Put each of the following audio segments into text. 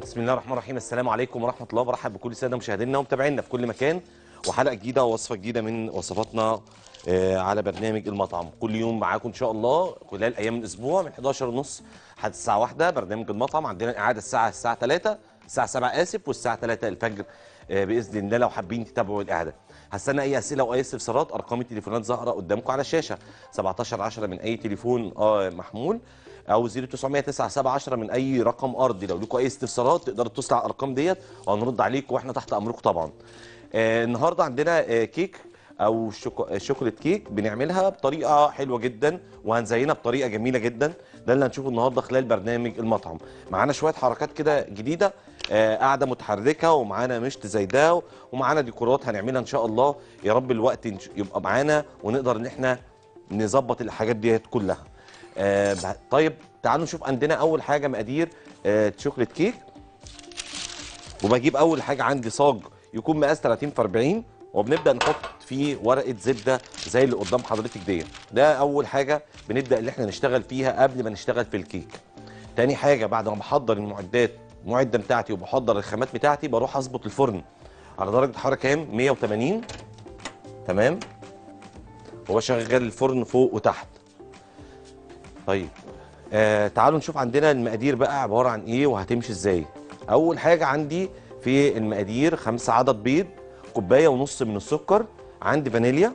بسم الله الرحمن الرحيم. السلام عليكم ورحمة الله وبركاته بكل السادة مشاهدينا ومتابعينا في كل مكان، وحلقة جديدة ووصفة جديدة من وصفاتنا على برنامج المطعم. كل يوم معاكم إن شاء الله خلال أيام الأسبوع من 11:30 لحد الساعة 1 برنامج المطعم. عندنا إعادة الساعة 3 الساعة 7 آسف، والساعة 3 الفجر بإذن الله لو حابين تتابعوا الإعادة. هستنى أي أسئلة وأي استفسارات. أرقام التليفونات ظاهرة قدامكم على الشاشة، 1710 من أي تليفون محمول، او 0900-9710 من اي رقم ارضي. لو لكم اي استفسارات تقدروا تتصلوا على الارقام ديت وهنرد عليكم واحنا تحت امركم طبعا. النهارده عندنا كيك او شوكولات كيك بنعملها بطريقه حلوه جدا وهنزينها بطريقه جميله جدا. ده اللي هنشوفه النهارده خلال برنامج المطعم. معانا شويه حركات كده جديده، قاعده متحركه، ومعانا مشط زي ده، ومعانا ديكورات هنعملها ان شاء الله. يا رب الوقت يبقى معانا ونقدر ان احنا نظبط الحاجات ديت كلها. طيب تعالوا نشوف. عندنا اول حاجه مقادير شوكليت كيك، وبجيب اول حاجه عندي صاج يكون مقاس 30 في 40، وبنبدا نحط فيه ورقه زبده زي اللي قدام حضرتك ديت. ده اول حاجه بنبدا اللي احنا نشتغل فيها قبل ما نشتغل في الكيك. تاني حاجه بعد ما بحضر المعده بتاعتي وبحضر الخامات بتاعتي، بروح اظبط الفرن على درجه حراره كام؟ 180. تمام، وبشغل الفرن فوق وتحت. طيب تعالوا نشوف عندنا المقادير بقى عبارة عن ايه وهتمشي ازاي. اول حاجة عندي في المقادير 5 عدد بيض، كوباية ونص من السكر، عندي فانيليا،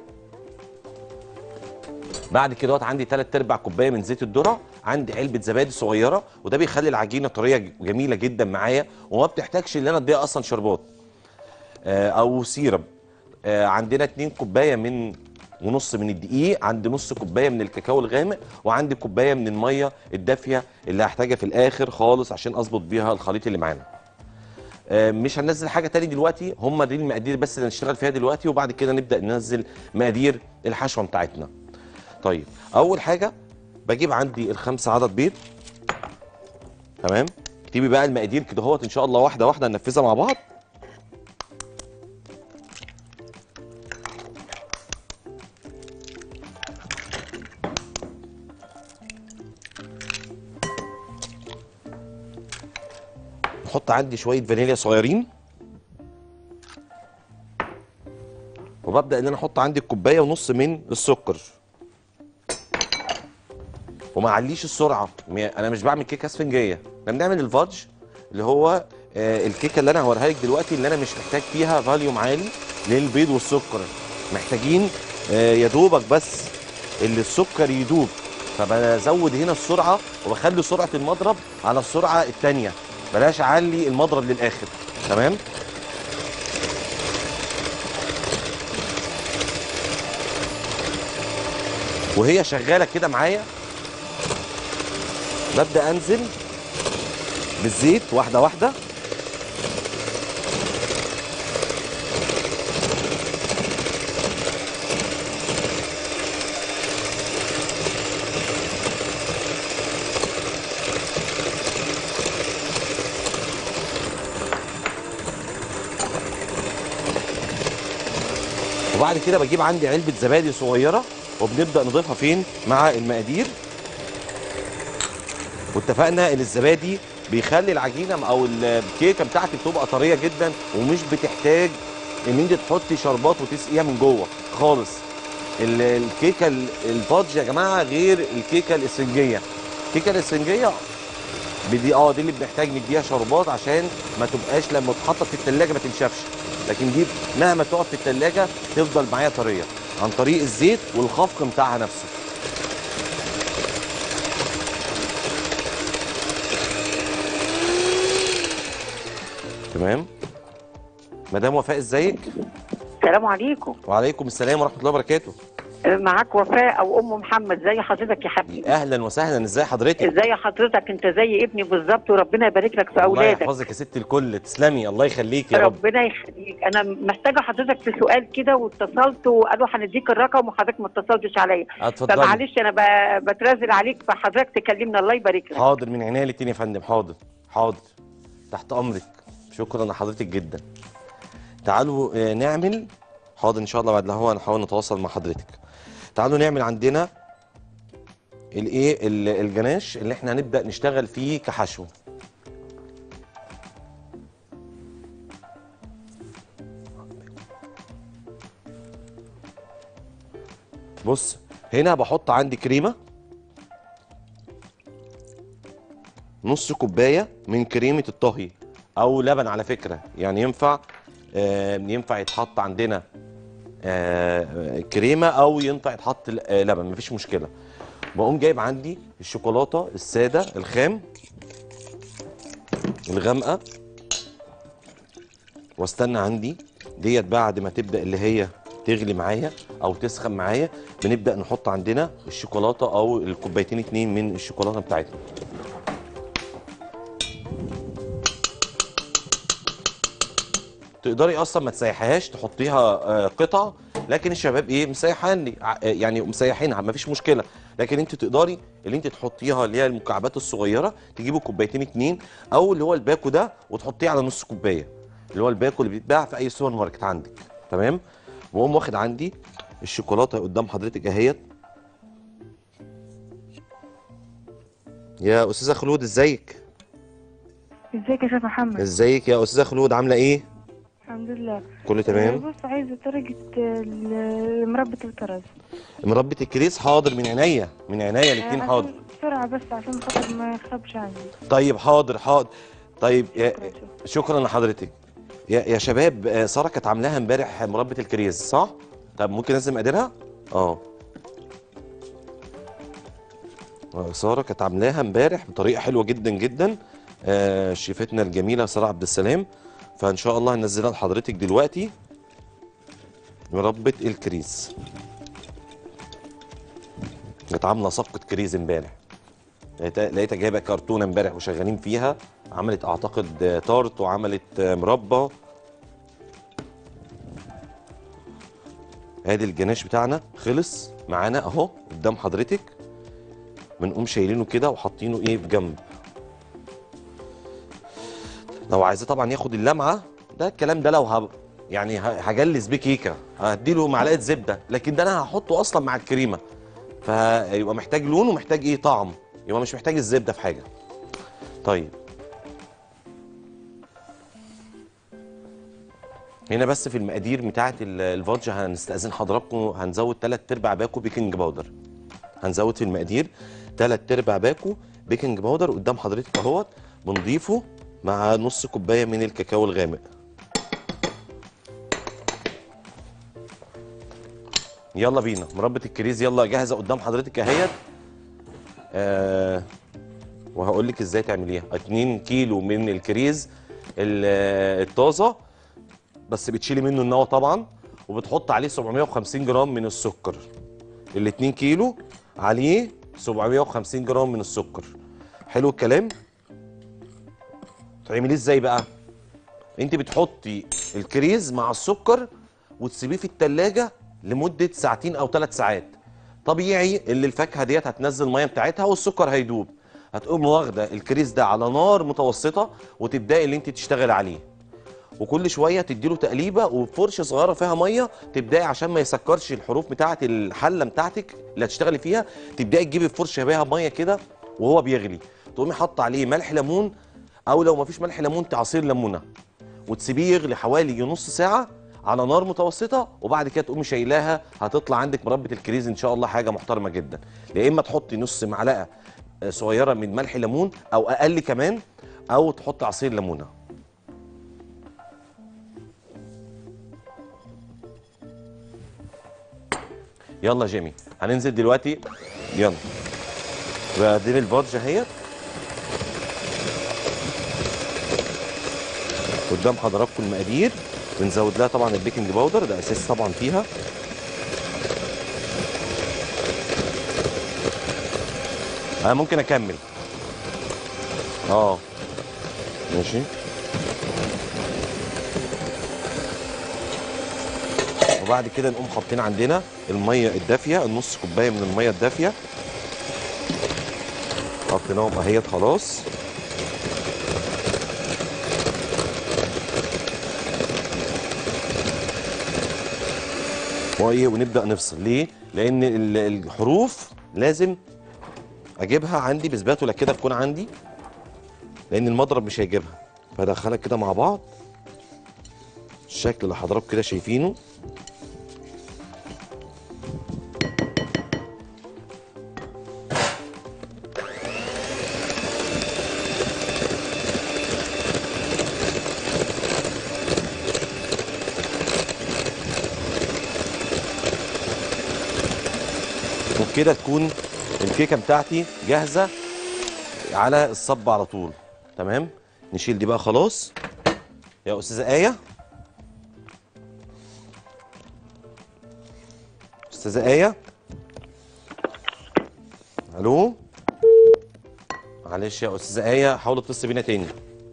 بعد كده عندي 3/4 كوباية من زيت الذرة، عندي علبة زبادي صغيرة، وده بيخلي العجينة طرية جميلة جدا معايا وما بتحتاجش ان انا اديها اصلا شربات او سيرب. عندنا 2 كوباية ونص من الدقيق، عندي نص كوبايه من الكاكاو الغامق، وعندي كوبايه من الميه الدافيه اللي هحتاجها في الاخر خالص عشان اظبط بيها الخليط اللي معانا. مش هننزل حاجه تاني دلوقتي، هم دي المقادير بس اللي هنشتغل فيها دلوقتي، وبعد كده نبدا ننزل مقادير الحشوه بتاعتنا. طيب اول حاجه بجيب عندي ال5 عدد بيض. تمام، اكتبي بقى المقادير كده اهوت ان شاء الله واحده واحده ننفذها مع بعض. نحط عندي شويه فانيليا صغيرين، وببدا ان انا احط عندي الكوبايه ونص من السكر، وما اعليش السرعه. انا مش بعمل كيكه اسفنجيه، انا بنعمل الفادج اللي هو الكيكه اللي انا هوريها لك دلوقتي، اللي انا مش محتاج فيها فاليوم عالي للبيض والسكر. محتاجين يا دوبك بس اللي السكر يدوب، فبزود هنا السرعه وبخلي سرعه المضرب على السرعه الثانيه، بلاش اعلي المضرب للاخر. تمام، وهي شغاله كده معايا ببدا انزل بالزيت واحده واحده. وبعد كده بجيب عندي علبه زبادي صغيره وبنبدا نضيفها فين؟ مع المقادير. واتفقنا ان الزبادي بيخلي العجينه او الكيكه بتاعتي بتبقى طريه جدا، ومش بتحتاج ان انت تحطي شربات وتسقيها من جوه خالص. الكيكه الفادج يا جماعه غير الكيكه الاسفنجيه. الكيكه الاسفنجيه دي اللي بنحتاج نديها شربات عشان ما تبقاش لما تتحط في الثلاجه ما تنشفش، لكن دي مهما تقعد في الثلاجه تفضل معايا طريه عن طريق الزيت والخفق بتاعها نفسه. تمام، مدام وفاء ازيك؟ السلام عليكم. وعليكم السلام ورحمه الله وبركاته. معاك وفاء او ام محمد. زي حضرتك يا حبيبي؟ اهلا وسهلا، ازي حضرتك؟ ازي حضرتك؟ انت زي ابني بالظبط، وربنا يبارك لك في الله اولادك. يحفظك يا ست الكل، تسلمي، الله يخليك يا رب. ربنا يخليك. انا محتاجه حضرتك في سؤال كده، واتصلت وقالوا هنديك الرقم وحضرتك ما اتصلتش عليا. اتفضلي. فمعلش انا بترازل عليك، فحضرتك تكلمنا. الله يبارك لك. حاضر، من عينيا الاتنين يا فندم. حاضر حاضر، تحت امرك. شكرا لحضرتك جدا. تعالوا نعمل. حاضر ان شاء الله بعد هو هنحاول نتواصل مع حضرتك. تعالوا نعمل عندنا الجناش اللي احنا هنبدا نشتغل فيه كحشو. بص هنا بحط عندي كريمه، نص كوبايه من كريمه الطهي او لبن على فكره، يعني ينفع يتحط عندنا كريمه او ينفع يتحط لبن، مفيش مشكله. بقوم جايب عندي الشوكولاته الساده الخام الغامقه، واستنى عندي ديت بعد ما تبدا اللي هي تغلي معايا او تسخن معايا، بنبدا نحط عندنا الشوكولاته او الكوبايتين 2 من الشوكولاته بتاعتنا. تقدري اصلا ما تسيحيهاش، تحطيها قطع، لكن الشباب ايه مسيحاني يعني مسيحينها مفيش مشكله. لكن انت تقدري اللي انت تحطيها اللي هي المكعبات الصغيره، تجيبوا كوبايتين 2 او اللي هو الباكو ده وتحطيه على نص كوبايه، اللي هو الباكو اللي بيتباع في اي سوبر ماركت عندك. تمام. واقوم واخد عندي الشوكولاته قدام حضرتك اهيت. يا استاذه خلود ازيك؟ ازيك يا شيخ محمد؟ ازيك يا استاذه خلود، عامله ايه؟ الحمد لله. كله تمام. بص، عايزه طريقه مربى الكرز. مربة الكريز، حاضر، من عينيا من عينيا الاثنين، حاضر. بسرعه بس عشان خاطر ما يخربش عندي. طيب حاضر حاضر. طيب شكرا. شكرا لحضرتك. يا شباب، ساره كانت عاملاها امبارح مربة الكريز صح؟ طب ممكن لازم اقدرها؟ ساره كانت عاملاها امبارح بطريقه حلوه جدا جدا، شيفتنا الجميله ساره عبد السلام. فان شاء الله هنزلها لحضرتك دلوقتي مربة الكريز. كانت عامله صفقه كريز امبارح، لقيتها جايبه كرتونه امبارح وشغالين فيها، عملت اعتقد تارت وعملت مربى. ادي الجناش بتاعنا خلص معانا اهو قدام حضرتك، بنقوم شايلينه كده وحاطينه ايه في جنب. لو عايزاه طبعا ياخد اللمعه ده الكلام ده، لو يعني هجلس بيه كيكه هديله معلقه زبده، لكن ده انا هحطه اصلا مع الكريمه، فيبقى محتاج لون ومحتاج ايه طعم، يبقى مش محتاج الزبده في حاجه. طيب هنا بس في المقادير بتاعه الفادج هنستأذن حضراتكم، هنزود 3/4 باكو بيكنج باودر. هنزود في المقادير 3/4 باكو بيكنج باودر قدام حضرتك اهوت، بنضيفه مع نص كوبايه من الكاكاو الغامق. يلا بينا. مربة الكريز يلا جاهزه قدام حضرتك اهيت. وهقول لك ازاي تعمليها. 2 كيلو من الكريز الطازه، بس بتشيلي منه النوى طبعا، وبتحط عليه 750 جرام من السكر. ال 2 كيلو عليه 750 جرام من السكر. حلو الكلام. تعمليه ازاي بقى؟ انت بتحطي الكريز مع السكر وتسيبيه في التلاجة لمدة 2 أو 3 ساعات. طبيعي اللي الفاكهة ديت هتنزل المية بتاعتها والسكر هيدوب. هتقوم واخدة الكريز ده على نار متوسطة وتبدأي اللي انت تشتغلي عليه، وكل شويه تديله تقليبه وفرشه صغيره فيها ميه، تبداي عشان ما يسكرش الحروف بتاعه الحله بتاعتك اللي هتشتغلي فيها، تبداي تجيبي الفرشه بيها ميه كده وهو بيغلي، تقومي حاطه عليه ملح ليمون، او لو ما فيش ملح ليمون عصير ليمونه، وتسيبيه يغلي حوالي نص ساعه على نار متوسطه، وبعد كده تقومي شايلاها. هتطلع عندك مربة الكريز ان شاء الله حاجه محترمه جدا. يا اما تحطي نص معلقه صغيره من ملح ليمون او اقل كمان، او تحطي عصير ليمونه. يلا جيمي هننزل دلوقتي. يلا بعدين الفادج اهيت قدام حضراتكم المقادير. بنزود لها طبعا البيكنج باودر، ده اساس طبعا فيها. انا ممكن اكمل ماشي. وبعد كده نقوم حاطين عندنا الميه الدافيه، النص كوبايه من الميه الدافيه حطيناهم اهيت خلاص. ونبدا نفصل. ليه؟ لان الحروف لازم اجيبها عندي بسباتولا كده تكون عندي، لان المضرب مش هيجيبها. فادخلها كده مع بعض الشكل اللي حضراتكم كده شايفينه. وبكده تكون الكيكه بتاعتي جاهزه على الصب على طول. تمام، نشيل دي بقى خلاص. يا استاذه ايه، استاذه ايه، الو، معلش يا استاذه ايه، حاولي اتصلي بينا تاني.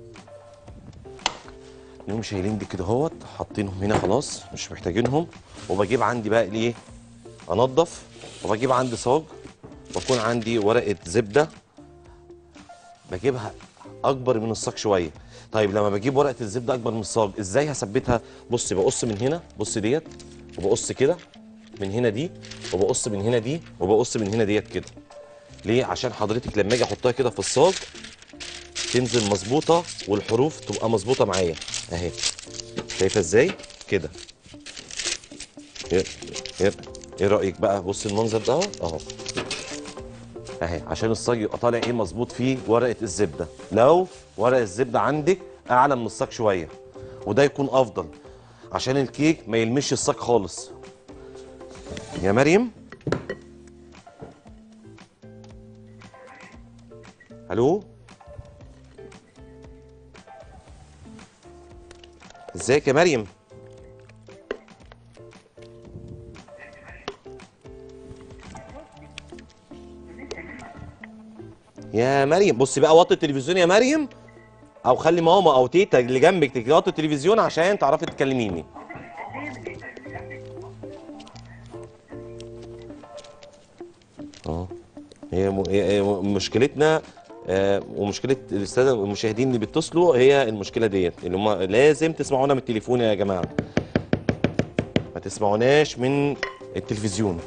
نقوم شايلين دي كده اهوت، حاطينهم هنا خلاص مش محتاجينهم. وبجيب عندي بقى الايه، انضف، وبجيب عندي صاج، بكون عندي ورقه زبده بجيبها اكبر من الصاج شويه. طيب لما بجيب ورقه الزبده اكبر من الصاج ازاي هثبتها؟ بصي بقص من هنا، بص ديت، وبقص كده من هنا دي، وبقص من هنا دي، وبقص من هنا ديت كده. ليه؟ عشان حضرتك لما اجي احطها كده في الصاج تنزل مظبوطه والحروف تبقى مظبوطه معايا اهي. شايفه ازاي كده؟ ايه ايه إيه رايك بقى؟ بص المنظر ده اهو اهي، عشان الصاج يبقى طالع ايه مظبوط فيه ورقه الزبده. لو ورقه الزبده عندك اعلى من الصاج شويه وده يكون افضل عشان الكيك ما يلمش الصاج خالص. يا مريم، الو، ازيك يا مريم؟ يا مريم بصي بقى، وطي التلفزيون يا مريم، او خلي ماما او تيتا اللي جنبك توطي التلفزيون عشان تعرفي تكلميني. اه، هي مشكلتنا ومشكله الساده المشاهدين اللي بيتصلوا هي المشكله ديت، اللي هم لازم تسمعونا من التليفون يا جماعه، ما تسمعوناش من التلفزيون.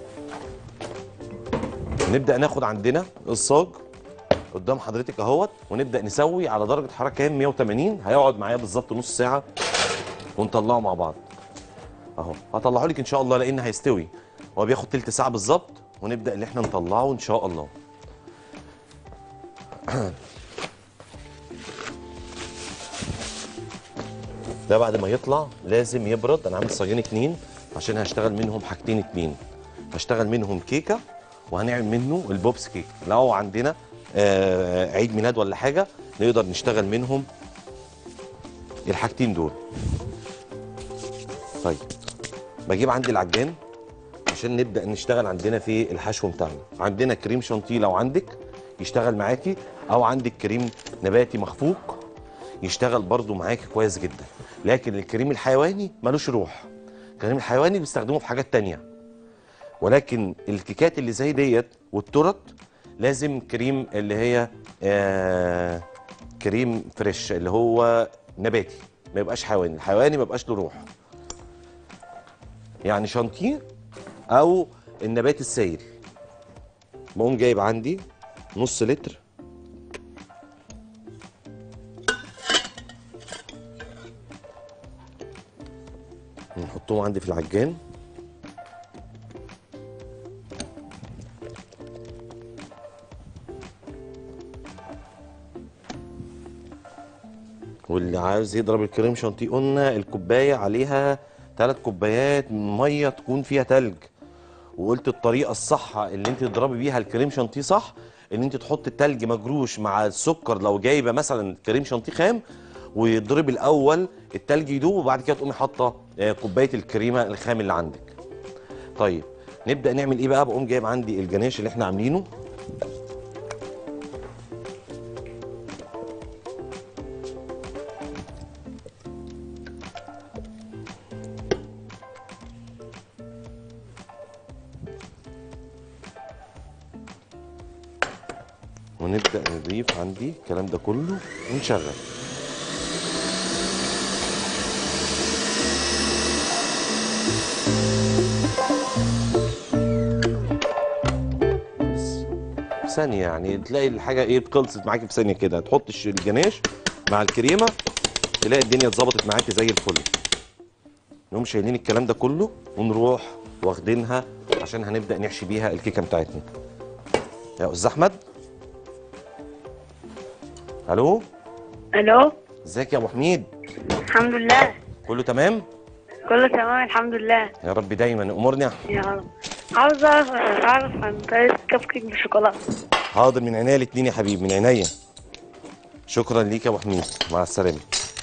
نبدا ناخد عندنا الصاج قدام حضرتك اهوت، ونبدا نسوي على درجه حراره كام؟ 180. هيقعد معايا بالظبط نص ساعه ونطلعه مع بعض اهو. هطلعه لك ان شاء الله لان هيستوي، هو بياخد تلت ساعه بالظبط، ونبدا ان احنا نطلعه ان شاء الله. ده بعد ما يطلع لازم يبرد. انا عامل صاجين اتنين عشان هشتغل منهم حاجتين اتنين، هشتغل منهم كيكه وهنعمل منه البوبس كيك. لو عندنا عيد ميلاد ولا حاجه نقدر نشتغل منهم الحاجتين دول. طيب بجيب عندي العجان عشان نبدا نشتغل عندنا في الحشو بتاعنا. عندنا كريم شانتيه لو عندك يشتغل معاكي، او عندك كريم نباتي مخفوق يشتغل برضو معاكي كويس جدا. لكن الكريم الحيواني ملوش روح، الكريم الحيواني بيستخدموه في حاجات تانية، ولكن الكيكات اللي زي ديت والتورت لازم كريم اللي هي كريم فريش اللي هو نباتي، ما يبقاش حيواني. الحيواني ما يبقاش له روح، يعني شانتيه او النبات السائل. بقوم جايب عندي نص لتر نحطهم عندي في العجان، واللي عاوز يضرب الكريم شانتيه قلنا الكوبايه عليها 3 كوبايات ميه تكون فيها تلج. وقلت الطريقه الصح اللي انت تضربي بيها الكريم شانتيه صح ان انت تحط التلج مجروش مع السكر لو جايبه مثلا كريم شانتيه خام، ويضرب الاول التلج يدوب وبعد كده تقومي حاطه كوبايه الكريمه الخام اللي عندك. طيب نبدا نعمل ايه بقى؟ بقوم جايب عندي الجناش اللي احنا عاملينه، ونبدا نضيف عندي الكلام ده كله ونشغل. ثانية يعني تلاقي الحاجة ايه خلصت معاكي في ثانية كده، تحط الجناش مع الكريمة تلاقي الدنيا اتظبطت معاكي زي الفل. نقوم شايلين الكلام ده كله ونروح واخدينها عشان هنبدأ نحشي بيها الكيكة بتاعتنا. يا أستاذ أحمد، ألو. الو، ازيك يا أبو حميد؟ الحمد لله كله تمام؟ كله تمام الحمد لله. يا رب دايما أمورنا. يا رب. عاوزة أعرف عن طريقة كب كيك بالشوكولاتة. حاضر، من عينيا الاتنين يا حبيبي، من عينيا. شكرا ليك يا ابو حميد، مع السلامه.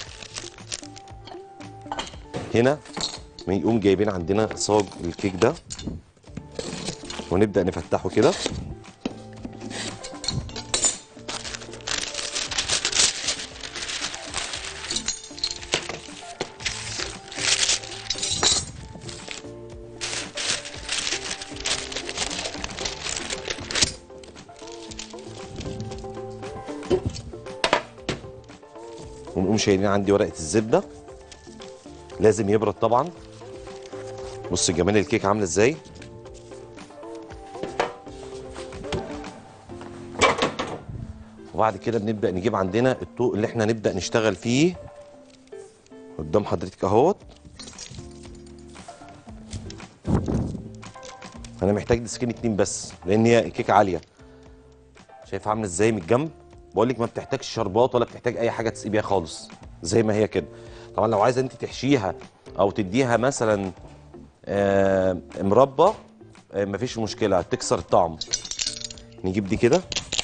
هنا بنقوم جايبين عندنا صاج الكيك ده ونبدا نفتحه كده. ونقوم شايلين عندي ورقه الزبده، لازم يبرد طبعا. بص جمال الكيك عامله ازاي. وبعد كده بنبدا نجيب عندنا الطوق اللي احنا نبدا نشتغل فيه قدام حضرتك اهوت. انا محتاج ديسكين 2 بس لان هي الكيكه عاليه. شايفه عامله ازاي من الجنب؟ بقول لك ما بتحتاجش شربات ولا بتحتاج اي حاجه تسقي بيها خالص، زي ما هي كده. طبعا لو عايزه انت تحشيها او تديها مثلا مربى مفيش مشكله، تكسر الطعم. نجيب دي كده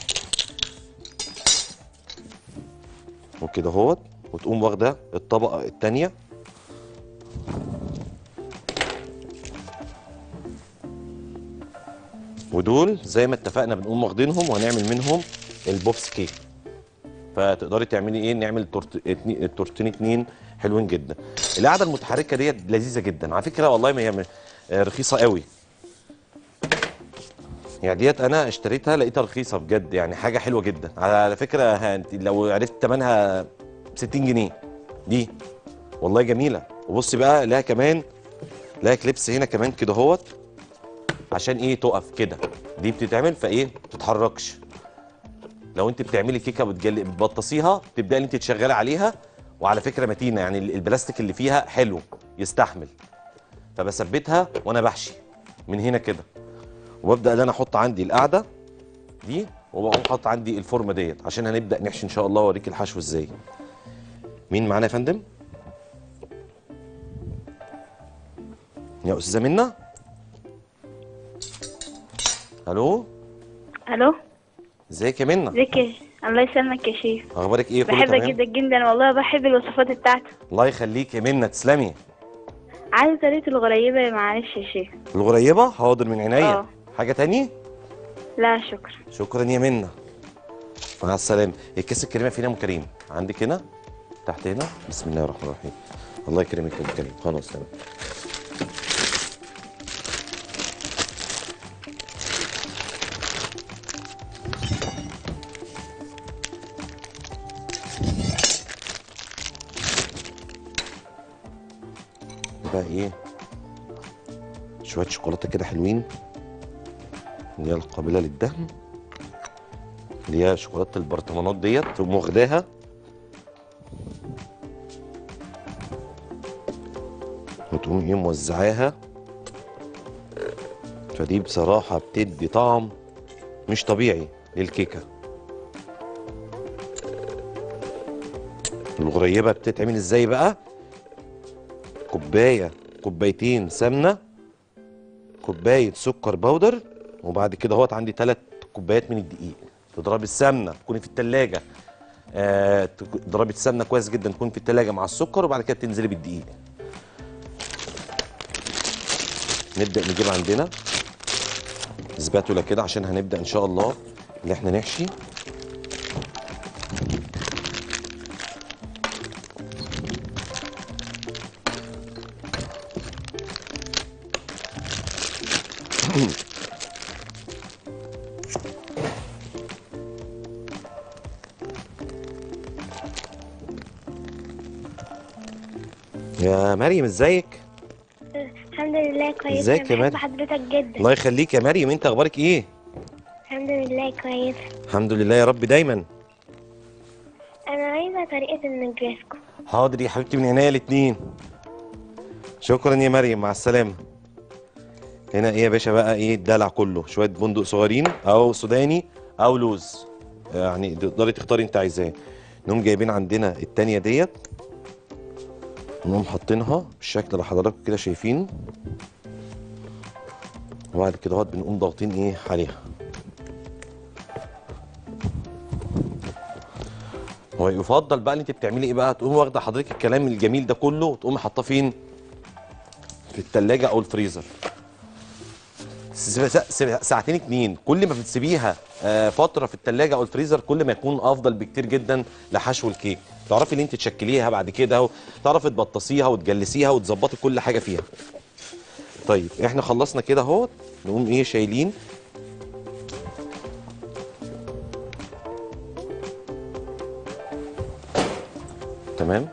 وكده اهوت، وتقوم واخده الطبقه الثانيه ودول زي ما اتفقنا بنقوم واخدينهم وهنعمل منهم البوبس كيك. فتقدري تعملي ايه، نعمل التورتين 2 حلوين جدا. القعده المتحركه ديت لذيذه جدا على فكره، والله ما هي رخيصه قوي. يعني ديت انا اشتريتها لقيتها رخيصه بجد، يعني حاجه حلوه جدا على فكره. انت لو عرفت ثمنها 60 جنيه دي، والله جميله. وبصي بقى لها كمان، لها كليبس هنا كمان كده اهوت عشان ايه تقف كده. دي بتتعمل فايه ما بتتحركش. لو انت بتعملي كيكه بتبطسيها تبداي انت تشغلي عليها. وعلى فكره متينه، يعني البلاستيك اللي فيها حلو يستحمل. فبثبتها وانا بحشي من هنا كده، وببدا ان انا احط عندي القاعده دي، وبقوم حاطط عندي الفورمه ديت عشان هنبدا نحشي ان شاء الله واوريك الحشو ازاي. مين معانا يا فندم؟ يا استاذه منى. الو. ألو. ازيك يا منى؟ ازيك الله يسلمك يا شيف. اخبارك ايه؟ كله بحبك تمام؟ جدا جدا والله، بحب الوصفات بتاعتك. الله يخليك يا منى، تسلمي. عايزة طريقة الغريبة معلش يا شيف. الغريبه حاضر من عينيا. حاجه تاني؟ لا شكرا. شكرا يا منى، مع السلامه. الكيس الكريمه فين يا ام كريم؟ عندك هنا تحت هنا. بسم الله الرحمن الرحيم. الله يكرمك يا ام كريم. خلاص تمام. بقى ايه، شويه شوكولاته كده حلوين اللي هي القابله للدهن، اللي هي شوكولاته البرطمانات ديت، تقوم واخداها وتقوم ايه موزعاها. فدي بصراحه بتدي طعم مش طبيعي للكيكه. الغريبه بتتعمل ازاي بقى؟ كوبايتين سمنه، كوبايه سكر بودر، وبعد كده اهوت عندي 3 كوبايات من الدقيق. تضربي السمنه تكوني في الثلاجه، تضربي السمنه كويس جدا تكون في الثلاجه مع السكر، وبعد كده تنزلي بالدقيق. نبدا نجيب عندنا سباتولا كده عشان هنبدا ان شاء الله ان احنا نحشي. يا مريم ازيك؟ الحمد لله كويسة. ازيك يا بحب مريم؟ حضرتك جدا. الله يخليك يا مريم، انت اخبارك ايه؟ الحمد لله كويسة. الحمد لله يا رب دايما. أنا عايزة طريقة النجريسكو. حاضر يا حبيبتي، من عينيا الاتنين. شكرا يا مريم، مع السلامه. هنا ايه يا باشا بقى، ايه الدلع كله، شويه بندق صغيرين او سوداني او لوز، يعني تقدري تختاري انت عايزاه. نقوم جايبين عندنا التانيه ديت، نقوم حاطينها بالشكل اللي حضراتكم كده شايفينه، وبعد كده بنقوم ضاغطين ايه عليها. ويفضل بقى ان انت بتعملي ايه بقى، تقومي واخده حضرتك الكلام الجميل ده كله وتقومي حاطاه فين؟ في الثلاجه او الفريزر. ساعتين 2. كل ما بتسيبيها فتره في الثلاجه او الفريزر كل ما يكون افضل بكتير جدا لحشو الكيك. تعرفي ان انت تشكليها بعد كده، وتعرفي تبطسيها وتجلسيها وتظبطي كل حاجه فيها. طيب احنا خلصنا كده اهوت، نقوم ايه شايلين. تمام.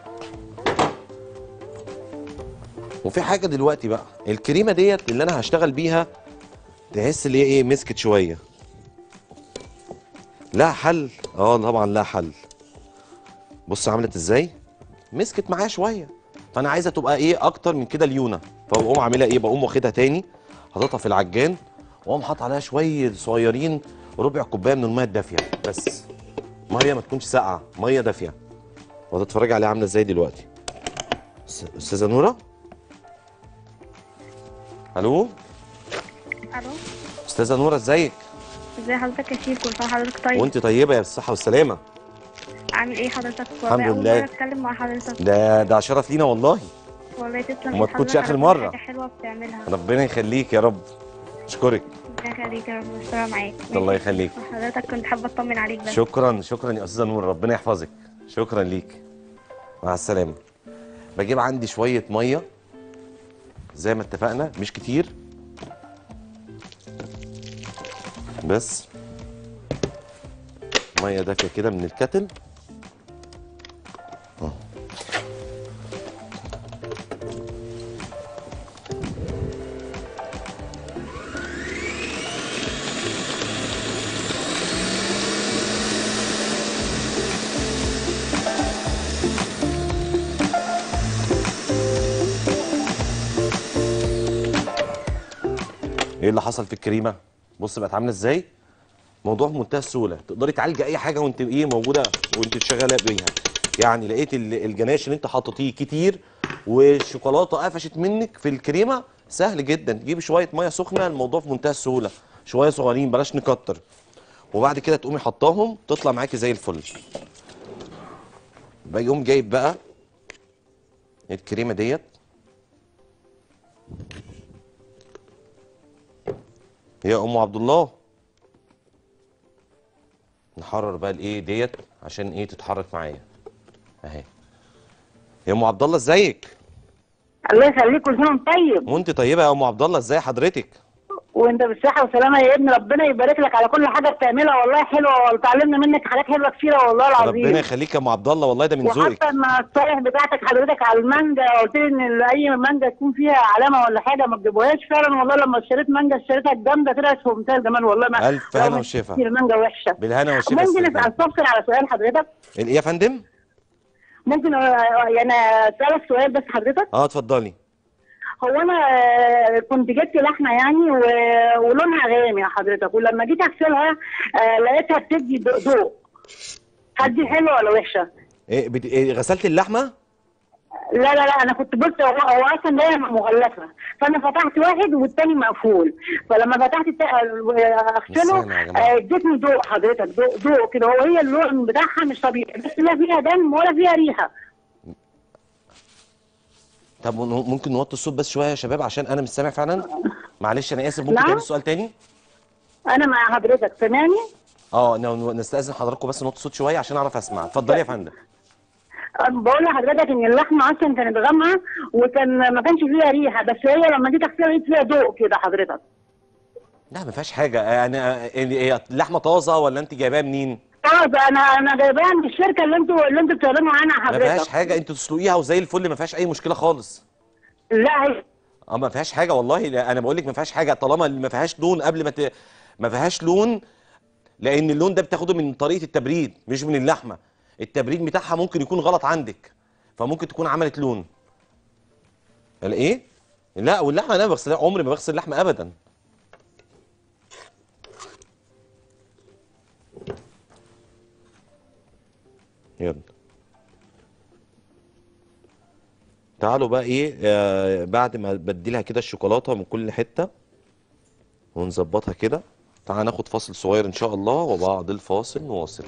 وفي حاجه دلوقتي بقى، الكريمه ديت اللي انا هشتغل بيها تحس ان هي ايه، مسكت شويه. لها حل؟ اه طبعا لها حل. بص عملت ازاي، مسكت معايا شويه، فانا عايزه تبقى ايه اكتر من كده ليونه. فبقوم عاملها ايه، بقوم واخدها تاني حاططها في العجان، واقوم حاطط عليها شويه صغيرين، ربع كوبايه من الميه الدافيه بس. ميه ما تكونش ساقعه، ميه دافيه. وهتتفرجي عليها عامله ازاي دلوقتي. استاذه نوره. الو. الو. استاذه نوره ازيك؟ ازي حضرتك يا شيخ؟ كل سنه وحضرتك طيب. وانت طيبه يا بالصحه والسلامه. عامل ايه حضرتك؟ الحمد والله اول لله. مره اتكلم مع حضرتك. ده شرف لينا والله. والله تسلم. وما إيد تكونش حضرتك آخر على كل مرة. حاجه حلوه بتعملها. ربنا يخليك يا رب. اشكرك. ربنا يخليك يا رب. والسلام معاك. الله يخليك. حضرتك كنت حابه اطمن عليك بس. شكرا شكرا يا استاذه نور، ربنا يحفظك. شكرا ليك. مع السلامه. بجيب عندي شويه ميه زي ما اتفقنا، مش كتير بس، ميه دافيه كده من الكتل. ايه اللي حصل في الكريمه؟ بص بقت عامله ازاي. موضوع بمنتهى السهوله، تقدري تعالجي اي حاجه وانت ايه موجوده وانت شغاله بيها. يعني لقيت الجناش اللي انت حاططيه كتير والشوكولاته قفشت منك في الكريمه، سهل جدا تجيبي شويه ميه سخنه، الموضوع في منتهى السهوله. شويه صغيرين بلاش نكتر، وبعد كده تقومي حطاهم تطلع معاكي زي الفل. باجي اقوم جايب بقى الكريمه ديت، يا ام عبد الله. نحرر بقى الايه ديت عشان ايه تتحرك معايا اهي. يا ام عبد الله ازيك؟ الله يخليك، كل سنه وانت طيب. وانت طيبه يا ام عبد الله، ازاي حضرتك؟ وانت بالصحه والسلامه يا ابني، ربنا يبارك لك على كل حاجه بتعملها، والله حلوه وتعلمنا منك حاجات حلوه كتيره والله العظيم. ربنا يخليك يا ام عبد الله، والله ده من ذوقك. وحتى النصايح بتاعتك حضرتك على المانجا، قلت لي ان اي مانجا تكون فيها علامه ولا حاجه ما تجيبوهاش. فعلا والله لما اشتريت مانجا اشتريتها الجامده طلعت في منتهى الجمال والله. ما الف هنا وشفا. المانجا وحشه. بالهنا والشفا. ممكن استفسر على سؤال حضرتك؟ ايه يا فندم؟ ممكن يعني اسالك سؤال بس حضرتك؟ اه اتفضلي. هو انا كنت جبت لحمه يعني ولونها غامق يا حضرتك، ولما جيت اغسلها لقيتها بتدي ضوء. هل دي حلوه ولا وحشه؟ إيه غسلت اللحمه؟ لا لا لا، انا كنت بص، هو اصلا دايما مغلفه، فانا فتحت واحد والتاني مقفول، فلما فتحت اغسله ادتني ضوء حضرتك، ضوء كده. هو هي اللون بتاعها مش طبيعي، بس لا فيها دم ولا فيها ريحه. طب ممكن نوطي الصوت بس شويه يا شباب عشان انا مش سامع فعلا. معلش انا اسف، ممكن نعم؟ تعيد السؤال تاني؟ انا مع حضرتك، سامعني؟ نستأذن حضراتكم بس نوطي الصوت شويه عشان اعرف اسمع. اتفضلي يا فندم. بقول لحضرتك ان اللحمه اصلا كانت غامقه ما كانش فيها ريحه، بس هي لما جيت اغسلها لقيت فيها ضوء كده حضرتك. لا ما فيهاش حاجه. يعني هي اللحمه طازه ولا انت جايباها منين؟ انا جايباها من الشركه اللي انتوا بتعلنوا عنها حضرتك. ما فيهاش حاجه، انتوا تسلقيها وزي الفل، ما فيهاش اي مشكله خالص. لا هي ما فيهاش حاجه والله. لا انا بقول لك ما فيهاش حاجه طالما ما فيهاش لون قبل ما فيهاش لون، لان اللون ده بتاخده من طريقه التبريد مش من اللحمه. التبريد بتاعها ممكن يكون غلط عندك، فممكن تكون عملت لون. ايه؟ لا واللحمه انا بغسلها، عمري ما بغسل اللحمه ابدا. يلا تعالوا بقى ايه، بعد ما بديلها كده الشوكولاته من كل حته ونظبطها كده. تعال ناخد فاصل صغير ان شاء الله، وبعد الفاصل نواصل.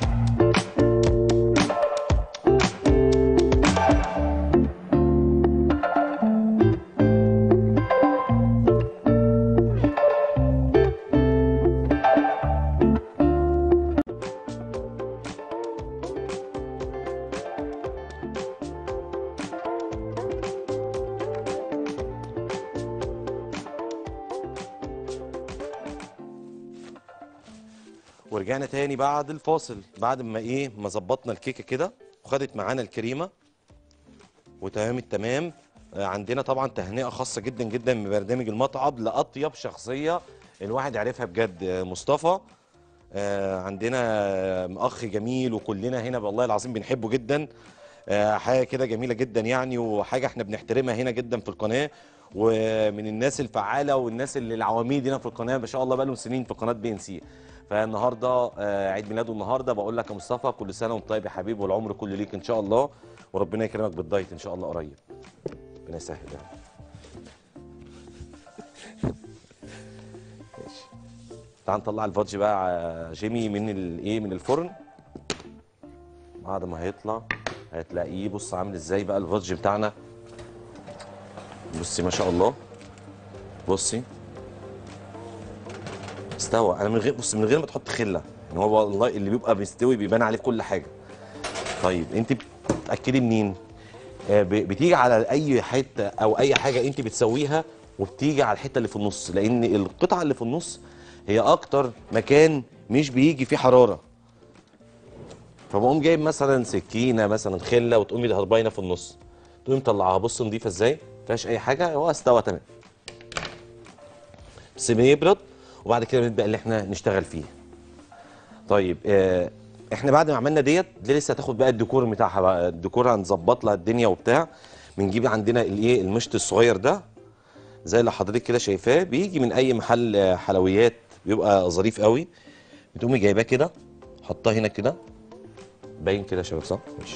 ورجعنا تاني بعد الفاصل، بعد ما ما ظبطنا الكيكه كده وخدت معانا الكريمه وتمام التمام. عندنا طبعا تهنئه خاصه جدا جدا من برنامج المطعم لاطيب شخصيه الواحد عرفها بجد، مصطفى. عندنا اخ جميل وكلنا هنا والله العظيم بنحبه جدا. حاجه كده جميله جدا يعني، وحاجه احنا بنحترمها هنا جدا في القناه، ومن الناس الفعاله والناس اللي العواميد هنا في القناه ما شاء الله بقى لهم سنين في قناه BNC. فالنهارده عيد ميلاده النهارده، بقول لك يا مصطفى كل سنه وانت طيب يا حبيبي، والعمر كله ليك ان شاء الله، وربنا يكرمك بالدايت ان شاء الله قريب. ربنا يسهل يعني. ماشي. تعال نطلع الفادج بقى جيمي من من الفرن. بعد ما هيطلع هتلاقيه بص عامل ازاي بقى الفادج بتاعنا. بصي ما شاء الله، بصي استوى. انا من غير من غير ما تحط خله يعني، هو والله اللي بيبقى مستوي بيبان عليه كل حاجه. طيب انت بتاكدي منين؟ بتيجي على اي حته او اي حاجه انت بتسويها، وبتيجي على الحته اللي في النص، لان القطعه اللي في النص هي اكتر مكان مش بيجي فيه حراره. فبقوم جايب مثلا سكينه مثلا خله، وتقومي ضرباينه في النص، تقومي مطلعها بص نضيفه ازاي، ما فيهاش اي حاجه، هو استوى تمام. بس بيبرد وبعد كده نبدا اللي احنا نشتغل فيه. طيب احنا بعد ما عملنا دي لسه هتاخد بقى الديكور بتاعها بقى. الديكور هنظبط لها الدنيا وبتاع. بنجيب عندنا المشط الصغير ده زي اللي حضرتك كده شايفاه، بيجي من اي محل حلويات، بيبقى ظريف قوي. بتقومي جايباه كده حطاه هنا كده، باين كده يا شباب صح؟ ماشي.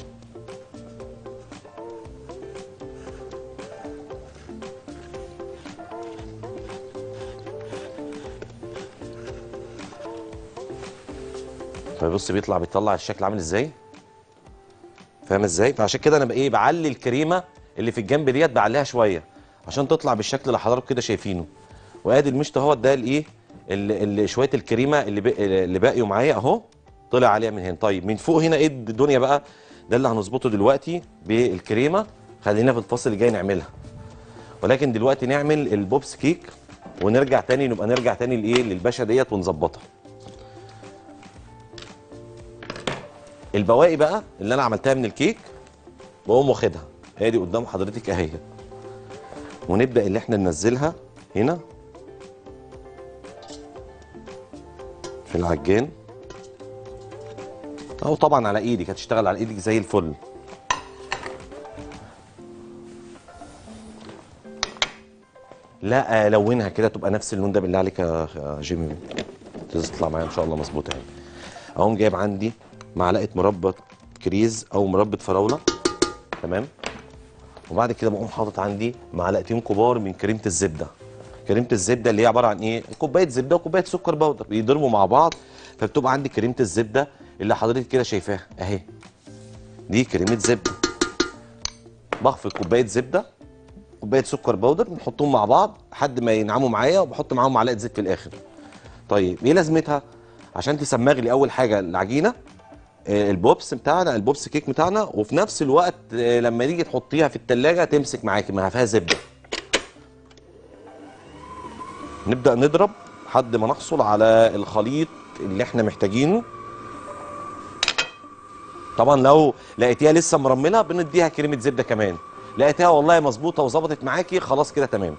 فبص بيطلع الشكل عامل ازاي، فاهم ازاي؟ فعشان كده انا بعلي الكريمه اللي في الجنب ديت، بعليها شويه عشان تطلع بالشكل اللي حضراتكم كده شايفينه. وادي المشط اهوت ده اللي شويه الكريمه اللي باقيوا معايا اهو، طلع عليها من هنا. طيب من فوق هنا الدنيا بقى، ده اللي هنظبطه دلوقتي بالكريمه. خلينا في الفصل اللي جاي نعملها، ولكن دلوقتي نعمل البوبس كيك ونرجع تاني، نرجع تاني للباشا ديت ونظبطها. البواقي بقى اللي انا عملتها من الكيك بقوم واخدها، هي دي قدام حضرتك اهي، ونبدا اللي احنا ننزلها هنا في العجان، او طبعا على ايدك، هتشتغل على ايدك زي الفل. لا لونها كده تبقى نفس اللون ده بالله عليك يا جيمي، تطلع معايا ان شاء الله مظبوطه يعني. اقوم جايب عندي معلقه مربى كريز او مربى فراوله، تمام. وبعد كده بقوم حاطط عندي معلقتين كبار من كريمه الزبده. كريمه الزبده اللي هي عباره عن كوبايه زبده وكوبايه سكر بودر بيضربوا مع بعض، فبتبقى عندي كريمه الزبده اللي حضرتك كده شايفاها اهي، دي كريمه زبده. بخفق كوبايه زبده كوبايه سكر بودر، بنحطهم مع بعض لحد ما ينعموا معايا، وبحط معاهم معلقه زيت في الاخر. طيب ايه لازمتها؟ عشان تسمغ لي اول حاجه العجينه البوبس بتاعنا، البوبس كيك بتاعنا، وفي نفس الوقت لما تيجي تحطيها في التلاجة تمسك معاكي، ما فيها زبده. نبدا نضرب لحد ما نحصل على الخليط اللي احنا محتاجينه. طبعا لو لقيتيها لسه مرمله بنديها كريمه زبده كمان، لقيتيها والله مظبوطه وظبطت معاكي خلاص كده تمام.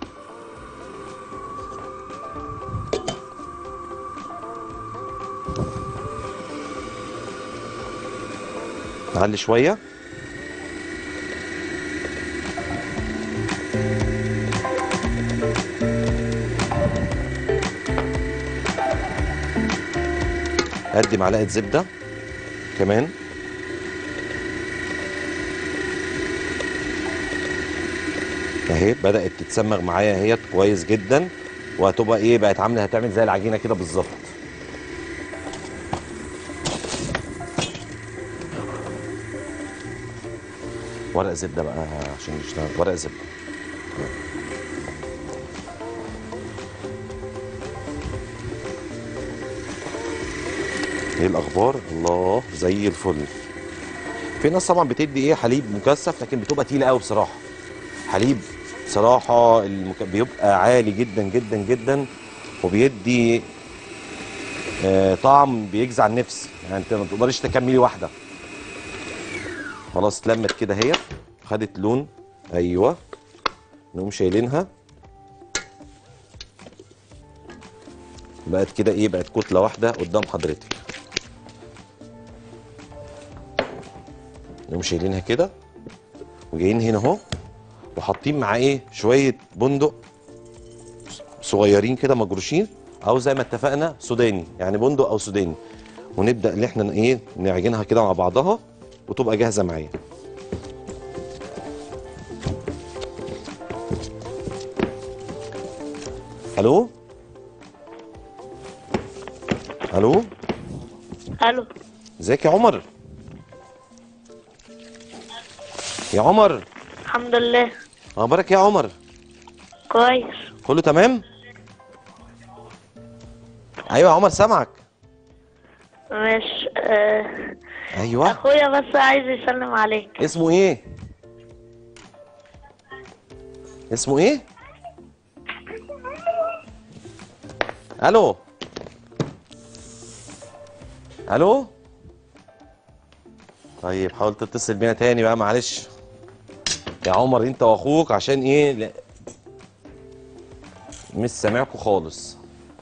نعلي شويه. ادي معلقه زبده كمان، اهي بدات تتسمغ معايا اهيت كويس جدا. وهتبقى ايه بقت عامله، هتعمل زي العجينه كده بالظبط. ورق زبده بقى عشان نشتغل، ورق زبده. ايه الاخبار؟ الله زي الفل. في ناس طبعا بتدي ايه حليب مكثف، لكن بتبقى تقيله قوي بصراحه. حليب بصراحه بيبقى عالي جدا جدا جدا، وبيدي طعم بيجزع النفس، يعني انت ما تقدريش تكملي واحده. خلاص اتلمت كده اهي، خدت لون. ايوه نقوم شايلينها، بقت كده ايه، بقت كتله واحده قدام حضرتك. نقوم شايلينها كده وجايين هنا اهو، وحاطين معاه ايه شويه بندق صغيرين كده مجروشين، او زي ما اتفقنا سوداني، يعني بندق او سوداني. ونبدا ان احنا ايه نعجنها كده مع بعضها وتبقى جاهزه معايا. الو الو الو. ازيك يا عمر؟ يا عمر الحمد لله. اخبارك يا عمر؟ كويس. كله تمام؟ ايوه يا عمر سامعك. مش ايوه اخويا بس عايز يسلم عليك. اسمه ايه؟ اسمه ايه؟ الو الو. طيب حاول تتصل بينا تاني بقى معلش يا عمر، انت واخوك، عشان ايه لا مش سامعكوا خالص.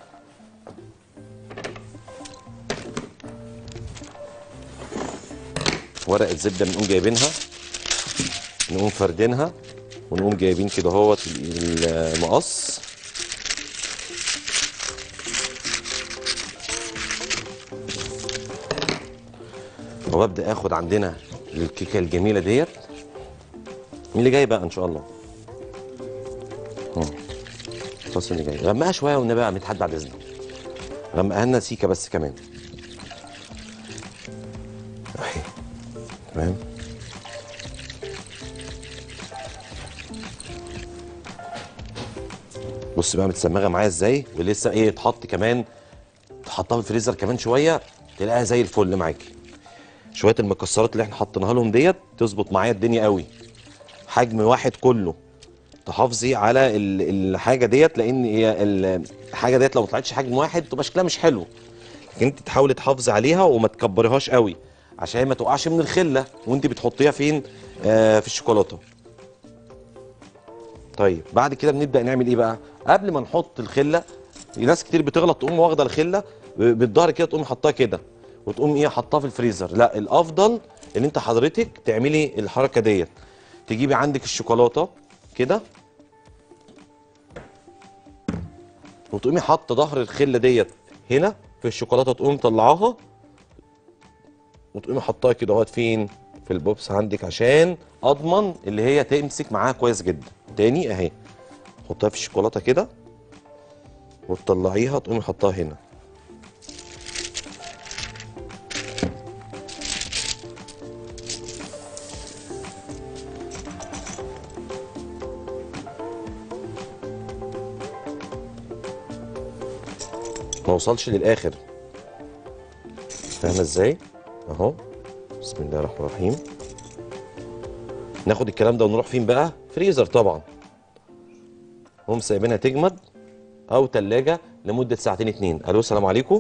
ورقه زبده بنقوم جايبينها، نقوم فردينها، ونقوم جايبين كده اهوت المقص. وببدا اخد عندنا الكيكه الجميله ديت. مين اللي جاي بقى ان شاء الله؟ الصوص اللي جاي غمقها شويه والنبي بقى متحد بعد اذنك، غمقها لنا سيكه بس كمان. اهي تمام. بص بقى متسمغه معايا ازاي، ولسه ايه تحط كمان، تحطها في الفريزر كمان شويه تلاقيها زي الفل معاكي. شويه المكسرات اللي احنا حطيناها لهم ديت تظبط معايا الدنيا قوي. حجم واحد كله، تحافظي على الحاجه ديت، لان هي الحاجه ديت لو ما طلعتش حجم واحد تبقى شكلها مش حلو. لكن انت تحاولي تحافظي عليها وما تكبريهاش قوي عشان ما تقعش من الخله وانت بتحطيها فين؟ في الشوكولاته. طيب بعد كده بنبدا نعمل ايه بقى؟ قبل ما نحط الخله، ناس كتير بتغلط تقوم واخده الخله بالظهر كده، تقوم حطها كده وتقوم ايه حطها في الفريزر. لا، الافضل ان انت حضرتك تعملي الحركه ديت. تجيبي عندك الشوكولاته كده وتقومي حاطه ظهر الخله ديت هنا في الشوكولاته، تقوم مطلعاها وتقومي حطاها كده اهوت فين؟ في البوبس عندك، عشان اضمن اللي هي تمسك معاها كويس جدا. تاني اهي، حطها في الشوكولاته كده وتطلعيها تقومي حطها هنا. ما وصلش للاخر، فاهمه ازاي؟ اهو. بسم الله الرحمن الرحيم. ناخد الكلام ده ونروح فين بقى؟ فريزر طبعا. هم سايبينها تجمد او تلاجة لمده ساعتين اتنين. الو السلام عليكم.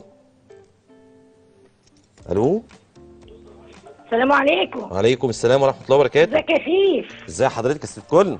الو. السلام عليكم. وعليكم السلام ورحمه الله وبركاته. ازيك يا شيف؟ ازي حضرتك يا ست الكل؟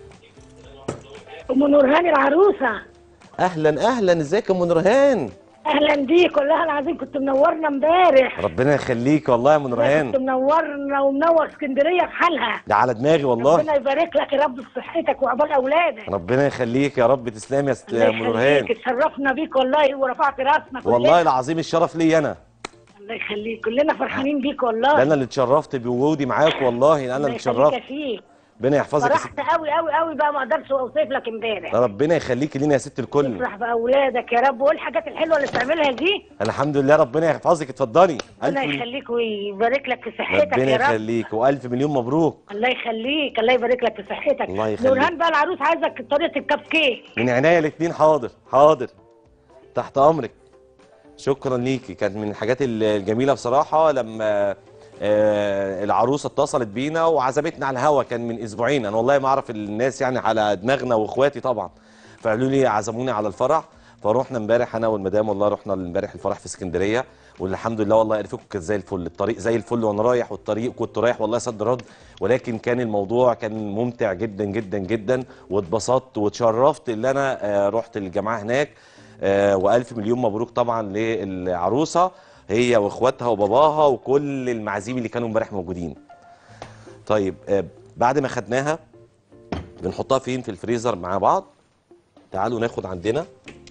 ام نورهان العروسه. اهلا اهلا، ازيك يا ام نورهان؟ اهلا بيك، والله العظيم كنت منورنا امبارح. ربنا يخليك والله يا ام كنت نورهان. منورنا ومنور اسكندريه بحالها. ده على دماغي والله. ربنا يبارك لك يا رب في صحتك وعقبال اولادك. ربنا يخليك يا رب، تسلمي يا الله ام نورهان. يخليك، اتشرفنا بيك والله ورفعت راسنا كلنا. والله العظيم الشرف لي انا. الله يخليك، كلنا فرحانين بيك والله. ده انا اللي اتشرفت بوجودي معاك والله، انا اللي الله يخليك اتشرفت. يا شيخ. ربنا يحفظك يا ست. فرحت قوي قوي قوي بقى، ما اقدرش اوصف لك امبارح. ربنا يخليكي لينا يا ست الكل. افرح باولادك يا رب، وايه الحاجات الحلوه اللي بتعملها دي. الحمد لله، ربنا يحفظك، اتفضلي. ربنا يخليك ويبارك لك في صحتك ربنا يا رب. يخليك والف مليون مبروك. الله يخليك، الله يبارك لك في صحتك. الله يخليك. نورهان بقى العروس عايزك طريقه الكب كيك. من عينيا الاثنين، حاضر حاضر، تحت امرك. شكرا ليكي، كانت من الحاجات الجميله بصراحه لما العروسه اتصلت بينا وعزمتنا على الهوا. كان من اسبوعين، انا والله ما اعرف الناس يعني على دماغنا واخواتي طبعا، فقالوا لي عزموني على الفرح. فروحنا امبارح انا والمدام، والله رحنا امبارح الفرح في اسكندريه، والحمد لله والله الفكم كانت زي الفل، الطريق زي الفل وانا رايح، والطريق كنت رايح والله صد رد. ولكن كان الموضوع كان ممتع جدا جدا جدا، واتبسطت واتشرفت ان انا رحت الجماعه هناك. والف مليون مبروك طبعا للعروسه، هي واخواتها وباباها وكل المعازيم اللي كانوا امبارح موجودين. طيب بعد ما خدناها بنحطها فين؟ في الفريزر مع بعض. تعالوا ناخد عندنا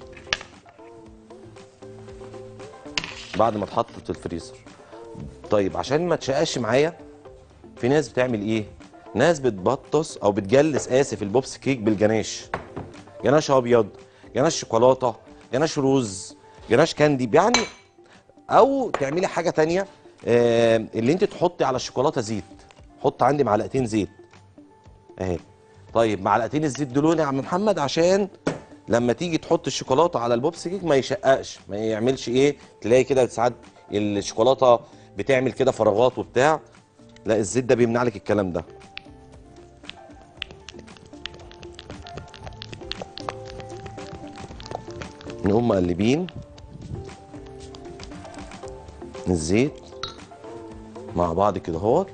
بعد ما اتحطت في الفريزر. طيب عشان ما تشقاش معايا، في ناس بتعمل ايه؟ ناس بتبطس او بتجلس البوبس كيك بالجناش، جناش ابيض، جناش شوكولاته، جناش روز، جناش كاندي يعني. او تعملي حاجه تانية، اللي انت تحطي على الشوكولاته زيت. حط عندي معلقتين زيت اهي. طيب معلقتين الزيت دول يا عم محمد عشان لما تيجي تحط الشوكولاته على البوبس كيك ما يشققش، ما يعملش ايه، تلاقي كده ساعات الشوكولاته بتعمل كده فراغات وبتاع. لا، الزيت ده بيمنع لك الكلام ده. نقوم مقلبين الزيت مع بعض كده اهوت.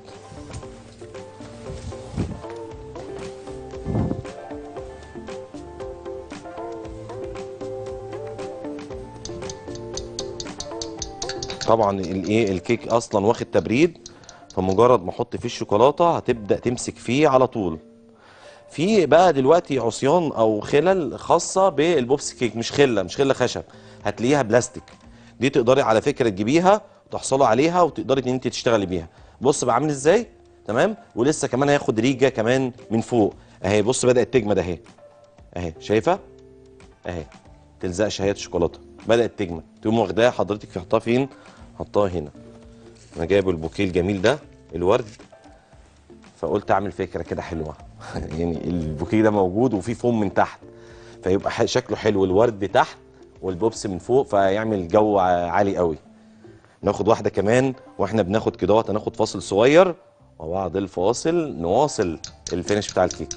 طبعا الايه الكيك اصلا واخد تبريد، فمجرد ما احط فيه الشوكولاته هتبدا تمسك فيه على طول. في بقى دلوقتي عصيان او خلل خاصه بالبوبس كيك، مش خله خشب، هتلاقيها بلاستيك. دي تقدري على فكره تجيبيها وتحصلي عليها وتقدري ان انت تشتغلي بيها. بص بقى عامل ازاي، تمام. ولسه كمان هياخد ريجه كمان من فوق اهي. بص بدات تجمد اهي اهي، شايفه اهي، تلزقش اهي الشوكولاته بدات تجمد. تقوم واخداها حضرتك تحطها فين؟ حطها هنا. انا جايب البوكيه الجميل ده الورد، فقلت اعمل فكره كده حلوه يعني البوكيه ده موجود وفيه فوم من تحت، فيبقى شكله حلو، الورد تحت والبوبس من فوق، فيعمل جو عالي قوي. ناخد واحده كمان واحنا بناخد كده، هناخد فاصل صغير وبعد الفاصل نواصل الفينش بتاع الكيك.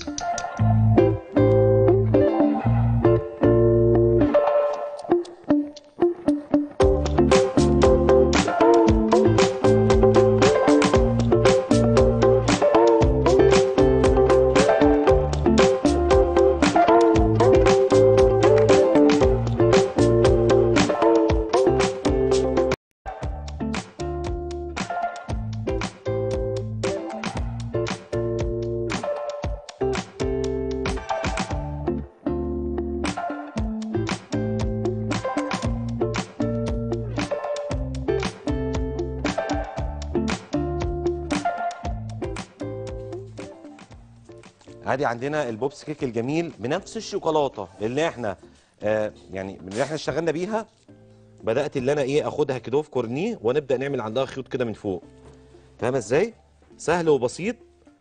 ادي عندنا البوبس كيك الجميل بنفس الشوكولاته اللي احنا يعني اللي احنا اشتغلنا بيها. بدات اللي انا ايه اخدها كده في كورنيه ونبدا نعمل عندها خيوط كده من فوق. فاهمه ازاي؟ سهل وبسيط.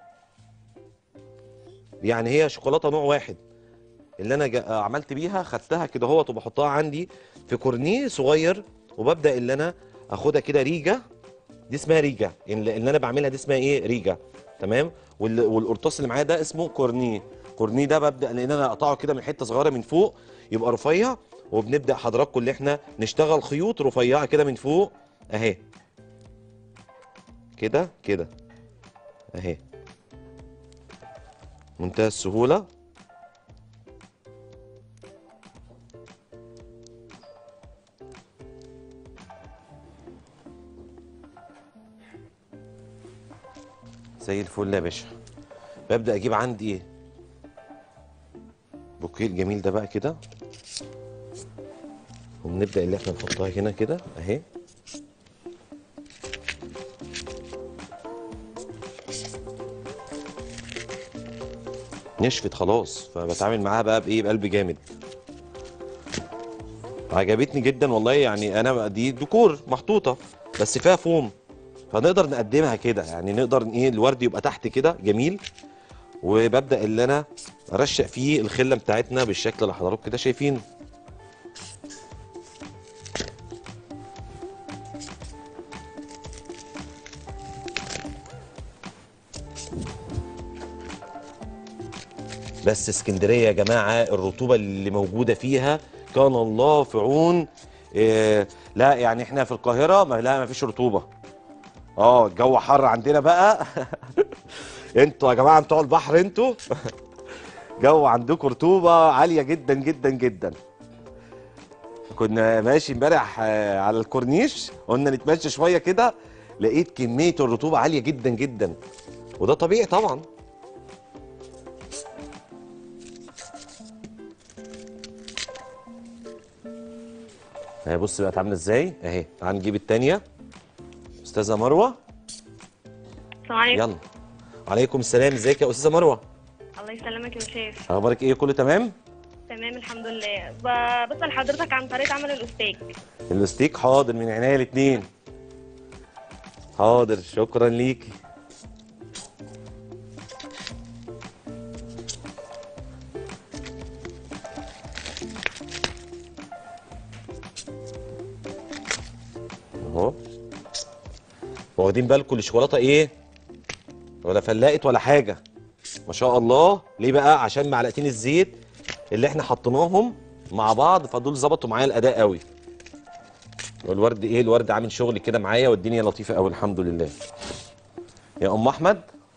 يعني هي شوكولاته نوع واحد اللي انا عملت بيها، خدتها كده اهوت وبحطها عندي في كورنيه صغير، وببدا اللي انا اخدها كده ريجه. دي اسمها ريجه، اللي انا بعملها دي اسمها ايه؟ ريجه، تمام. والقرطاس اللي معايا ده اسمه كورنيه. كورنيه ده ببدا لان انا اقطعه كده من حته صغيره من فوق يبقى رفيع، وبنبدا حضراتكم اللي احنا نشتغل خيوط رفيعه كده من فوق اهي، كده كده اهي، منتهى السهوله. زي الفل يا باشا. ببدا اجيب عندي ايه بوكيه الجميل ده بقى كده، وبنبدا اللي احنا نحطها هنا كده اهي. نشفت خلاص، فبتعامل معاها بقى بايه، بقلب جامد. عجبتني جدا والله، يعني انا دي ديكور محطوطه بس فيها فوم، فنقدر نقدمها كده، يعني نقدر ايه الورد يبقى تحت كده جميل، وببدا اللي انا ارشق فيه الخله بتاعتنا بالشكل اللي حضراتكم كده شايفينه. بس اسكندريه يا جماعه الرطوبه اللي موجوده فيها كان الله في عون. لا يعني احنا في القاهره ما فيش رطوبه. الجو حر عندنا بقى. انتوا يا جماعه بتوع البحر انتوا جو عندكم رطوبه عاليه جدا جدا جدا. كنا ماشي امبارح على الكورنيش، قلنا نتمشى شويه كده، لقيت كميه الرطوبه عاليه جدا جدا، وده طبيعي طبعا. اهي بص بقت عامله ازاي اهي. تعال نجيب الثانيه استاذه مروه. السلام عليكم. يلا. وعليكم السلام، ازيك يا استاذه مروه؟ الله يسلمك يا شيف. اخبارك ايه، كله تمام؟ تمام الحمد لله. بسأل حضرتك عن طريقة عمل الأستيك. الستيك حاضر، من عينيا الاثنين. حاضر، شكرا ليكي. اهو. واخدين بالكم الشوكولاته ايه؟ ولا فلقت ولا حاجه، ما شاء الله. ليه بقى؟ عشان معلقتين الزيت اللي احنا حطيناهم مع بعض، فدول ظبطوا معايا الاداء قوي. والورد ايه، الورد عامل شغل كده معايا، والدنيا لطيفه قوي الحمد لله. يا ام احمد،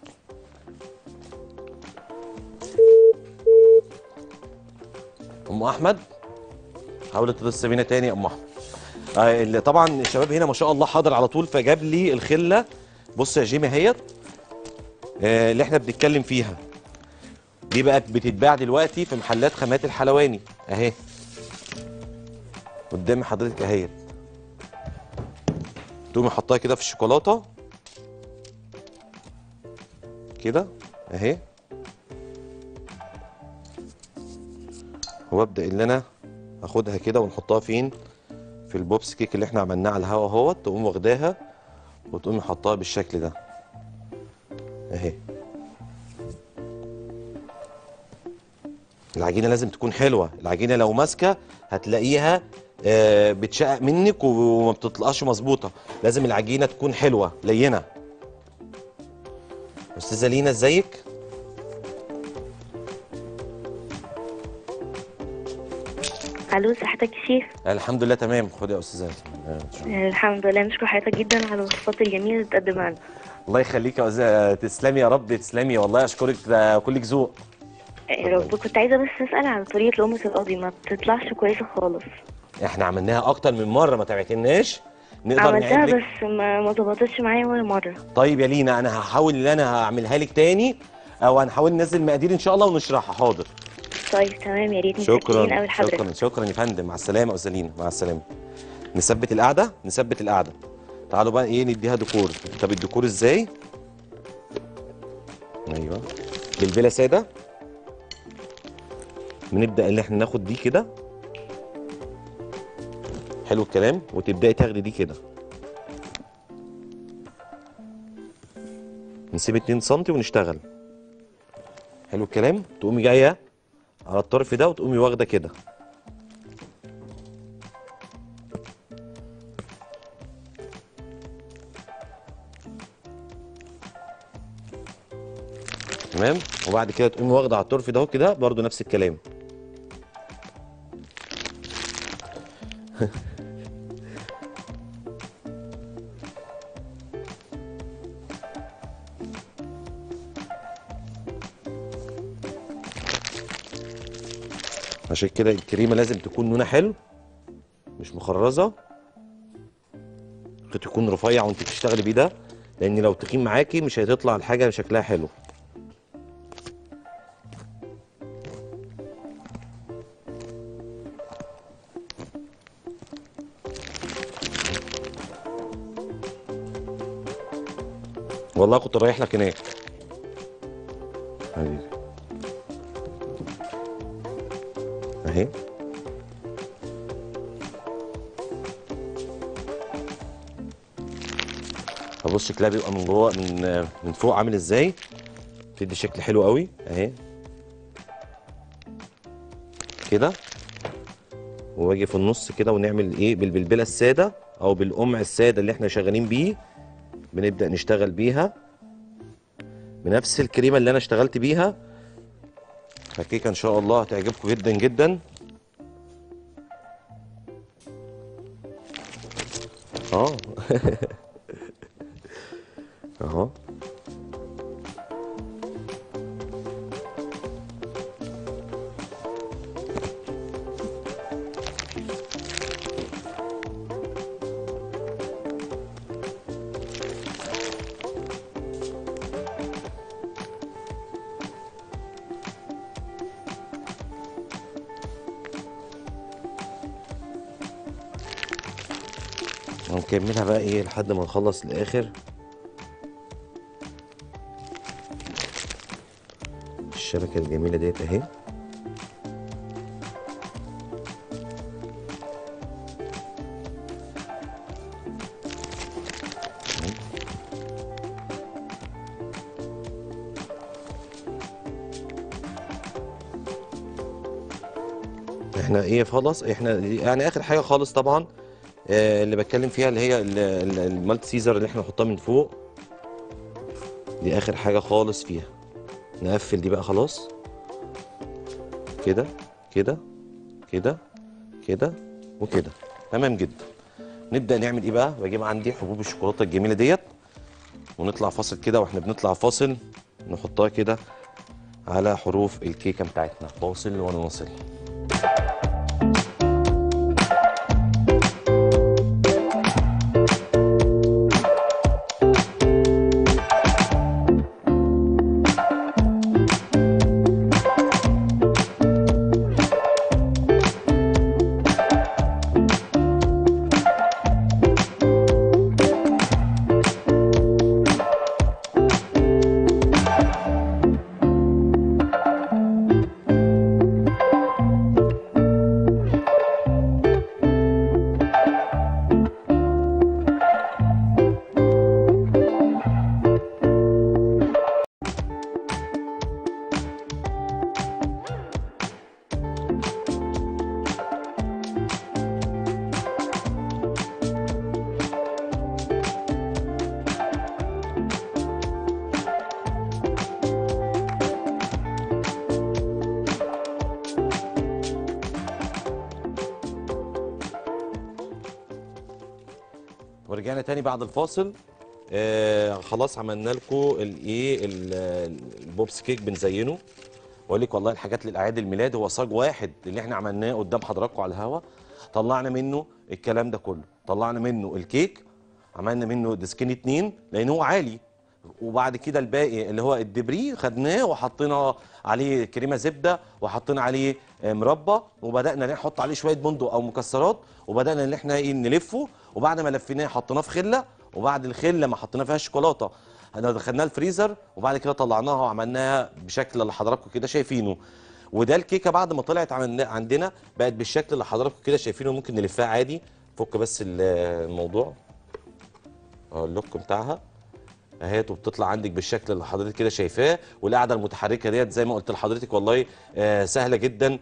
ام احمد حاولي تتصل بينا تاني يا ام احمد. طبعا الشباب هنا ما شاء الله حاضر على طول، فجاب لي الخله. بص يا جيمي اهيت اللي احنا بنتكلم فيها دي، بقت بتتباع دلوقتي في محلات خامات الحلواني اهي قدام حضرتك اهيت. تقومي حطها كده في الشوكولاته كده اهي، وابدا ان انا اخدها كده ونحطها فين، في البوبس كيك اللي احنا عملناه على الهوا اهوت. تقوم واخداها وتقومي حطها بالشكل ده اهي. العجينه لازم تكون حلوه، العجينه لو ماسكه هتلاقيها بتشقق منك وما بتطلعش مظبوطه. لازم العجينه تكون حلوه لينه. استاذه لينا ازيك؟ الو، صحتك يا شيف؟ الحمد لله تمام. خد يا استاذه. الحمد لله، نشكر حضرتك جدا على الوصفات الجميله اللي بتقدمها لنا. الله يخليك يا استاذه، تسلمي يا رب، تسلمي والله، اشكرك، ده كلك ذوق. يا رب. كنت عايزه بس اسال على طريقه لقمه القاضي، ما بتطلعش كويسه خالص. احنا عملناها اكتر من مره، ما تابعتناش. نقدر عملتها نعمل بس ما ظبطتش معايا ولا مره. طيب يا لينا، انا هحاول ان انا هعملها لك تاني، او هنحاول ننزل مقادير ان شاء الله ونشرحها. حاضر. طيب تمام، يا ريت. متشكرين شكرا قوي لحضرتك. شكرا شكرا يا فندم. مع السلامه يا استاذه لينا، مع السلامه. نثبت القعده، نثبت القعده. تعالوا بقى ايه، نديها ديكور. طب الديكور ازاي؟ ايوه بالبلا ساده. بنبدا ان احنا ناخد دي كده، حلو الكلام، وتبداي تاخدي دي كده، نسيب 2 سم ونشتغل. حلو الكلام. تقومي جايه على الطرف ده وتقومي واخده كده، تمام. وبعد كده تقومي واخده على الطرف ده كده برضو نفس الكلام. عشان كده الكريمه لازم تكون لونها حلو، مش مخرزه. تكون رفيع وانت بتشتغلي بيه ده، لان لو تخين معاكي مش هتطلع الحاجه شكلها حلو. والله كنت رايح لك هناك حبيبي. اهي. هبص شكلها بيبقى من جوه من فوق عامل ازاي، بتدي شكل حلو قوي اهي كده. واجي في النص كده ونعمل ايه بالبلبله الساده او بالقمع الساده اللي احنا شغالين بيه، بنبدا نشتغل بيها بنفس الكريمه اللي انا اشتغلت بيها. فالكيكه ان شاء الله هتعجبكم جدا جدا. اهو هنكملها بقى ايه لحد ما نخلص الاخر. الشبكه الجميله ديت اهي. احنا ايه خلاص، احنا يعني اخر حاجه خالص طبعا اللي بتكلم فيها اللي هي المالتي سيزر اللي احنا نحطها من فوق دي، اخر حاجه خالص فيها. نقفل دي بقى خلاص كده كده كده كده وكده، تمام جدا. نبدا نعمل ايه بقى؟ بجيب عندي حبوب الشوكولاته الجميله ديت ونطلع فاصل كده، واحنا بنطلع فاصل نحطها كده على حروف الكيكه بتاعتنا. فاصل ونواصل. ورجعنا تاني بعد الفاصل. خلاص عملنا لكم الايه البوبس كيك بنزينه. واقول لك والله الحاجات للاعياد الميلاد هو صاج واحد اللي احنا عملناه قدام حضراتكم على الهوا. طلعنا منه الكلام ده كله، طلعنا منه الكيك، عملنا منه ديسكين 2 لان هو عالي، وبعد كده الباقي اللي هو الدبري خدناه وحطينا عليه كريمه زبده وحطينا عليه مربى، وبدانا نحط عليه شويه بندق او مكسرات، وبدانا ان احنا نلفه، وبعد ما لفيناه حطيناه في خله، وبعد الخله ما حطينا فيها الشوكولاته دخلناها الفريزر، وبعد كده طلعناها وعملناها بشكل اللي حضراتكم كده شايفينه. وده الكيكه بعد ما طلعت عندنا بقت بالشكل اللي حضراتكم كده شايفينه. ممكن نلفها عادي. فك بس الموضوع اللوك بتاعها اهيت، وبتطلع عندك بالشكل اللي حضرتك كده شايفاه. والقاعده المتحركه ديت زي ما قلت لحضرتك والله سهله جدا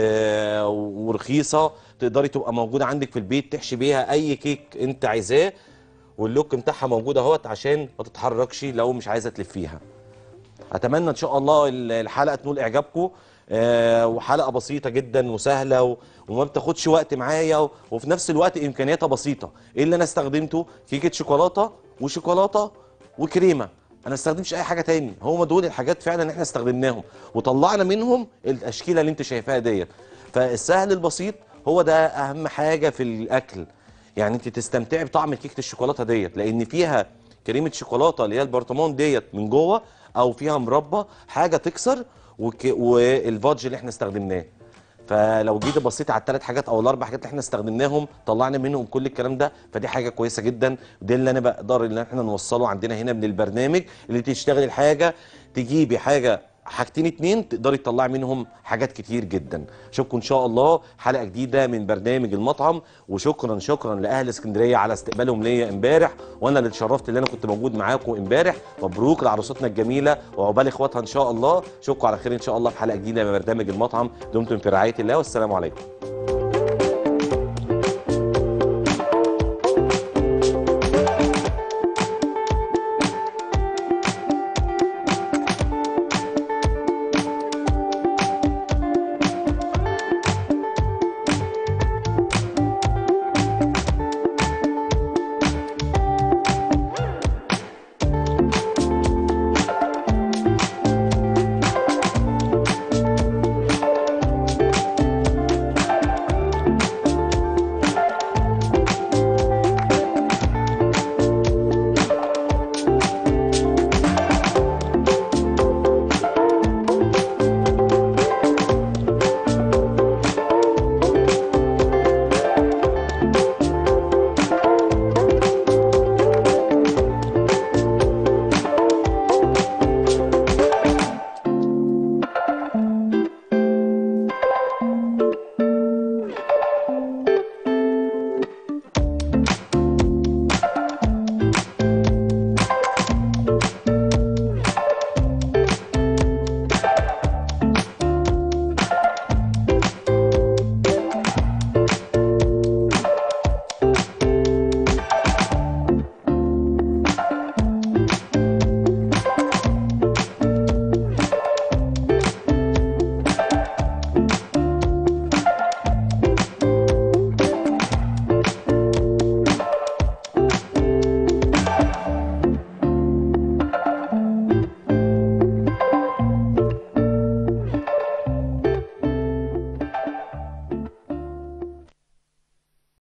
ورخيصه، تقدري تبقى موجوده عندك في البيت تحشي بيها اي كيك انت عايزاه. واللوك بتاعها موجود اهوت عشان ما تتحركش لو مش عايزه تلفيها. اتمنى ان شاء الله الحلقه تنول اعجابكم، وحلقه بسيطه جدا وسهله وما بتاخدش وقت معايا، وفي نفس الوقت امكانياتها بسيطه. ايه اللي انا استخدمته؟ كيكه شوكولاته وشوكولاته وكريمه، انا ما استخدمتش اي حاجه تاني. هم دول الحاجات فعلا احنا استخدمناهم وطلعنا منهم التشكيله اللي انت شايفاها ديت. فالسهل البسيط هو ده اهم حاجه في الاكل. يعني انت تستمتعي بطعم كيكه الشوكولاته ديت، لان فيها كريمه شوكولاته اللي هي البرطمان ديت من جوه، او فيها مربى حاجه تكسر، والفادج اللي احنا استخدمناه. فلو جيت بصيت على الثلاث حاجات او الاربع حاجات اللي احنا استخدمناهم طلعنا منهم كل الكلام ده، فدي حاجه كويسه جدا. ده اللي انا بقدر ان احنا نوصله عندنا هنا من البرنامج، اللي تشتغلي الحاجه تجيبي حاجه حاجتين اتنين تقدري تطلعي منهم حاجات كتير جدا. اشوفكم ان شاء الله حلقه جديده من برنامج المطعم، وشكرا لاهل اسكندريه على استقبالهم ليا امبارح، وانا اللي اتشرفت ان انا كنت موجود معاكم امبارح. مبروك لعروستنا الجميله وعقبال اخواتها ان شاء الله. اشوفكم على خير ان شاء الله في حلقه جديده من برنامج المطعم. دمتم في رعايه الله والسلام عليكم.